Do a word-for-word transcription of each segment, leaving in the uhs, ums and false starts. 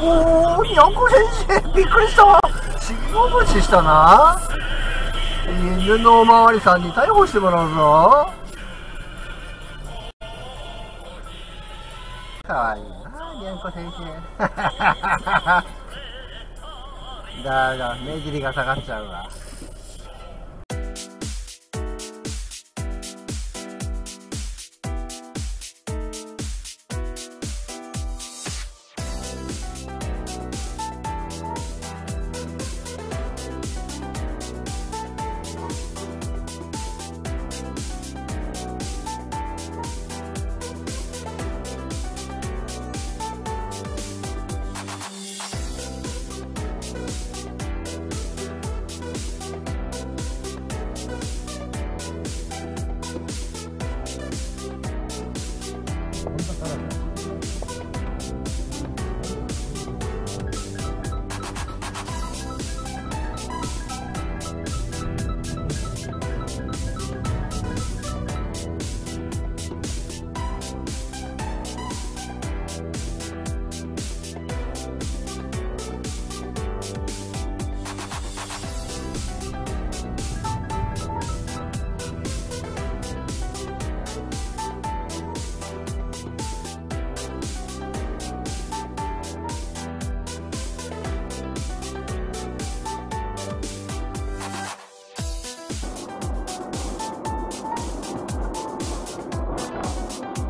おー、にゃんこ先生、びっくりしたわ。信号無視したな。犬のおまわりさんに逮捕してもらうぞ。かわいいな、にゃんこ先生。だが、目尻が下がっちゃうわ。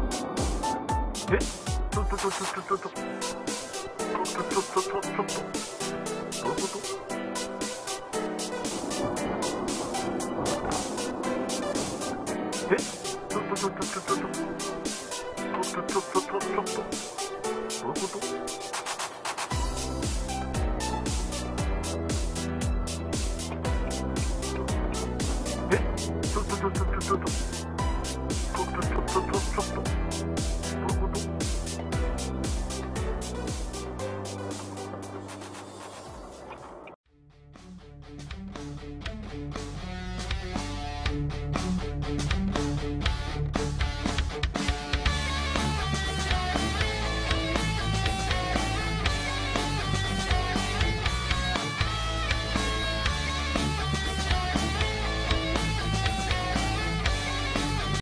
えちょっとちょっとちょっとちょっとちょっとちょっとちょっと